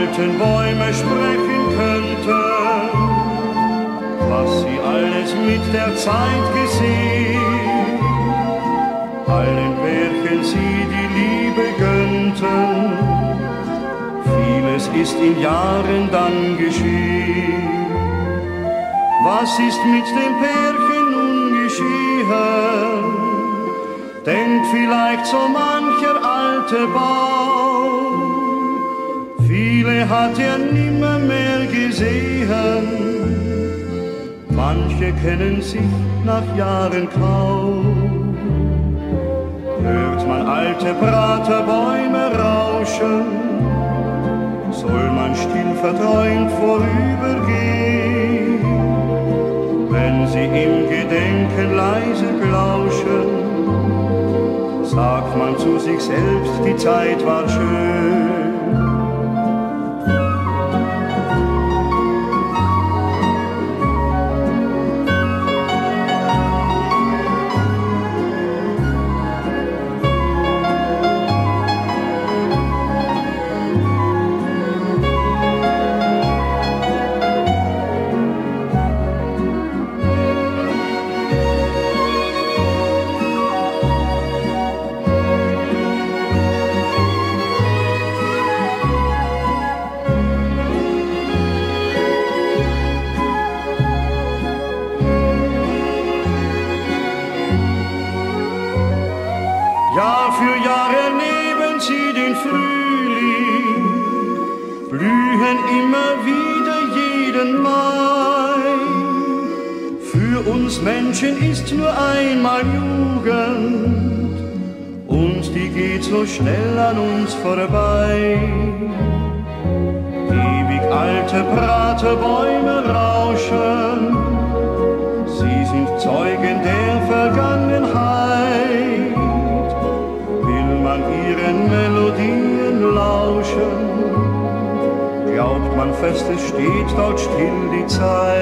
alten Bäume sprechen könnten, was sie alles mit der Zeit gesehen, allen Werken sie die Liebe gönnten, vieles ist in Jahren dann geschehen. Was ist mit dem Pärchen nun geschehen? Denkt vielleicht so mancher alte Baum, viele hat er nimmer mehr gesehen, manche kennen sich nach Jahren kaum. Hört man alte Praterbäume rauschen, soll man still verträumt vorübergehen, wenn sie im Gedenken leise plauschen, sagt man zu sich selbst, die Zeit war schön. Jahr für Jahr erleben sie den Frühling, blühen immer wieder jeden Mai. Für uns Menschen ist nur einmal Jugend, und die geht so schnell an uns vorbei. Ewig alte Praterbäume rauschen, sie sind Zeugen der Vergangenheit. Man ihren Melodien lauschen, glaubt man fest, es steht dort still die Zeit.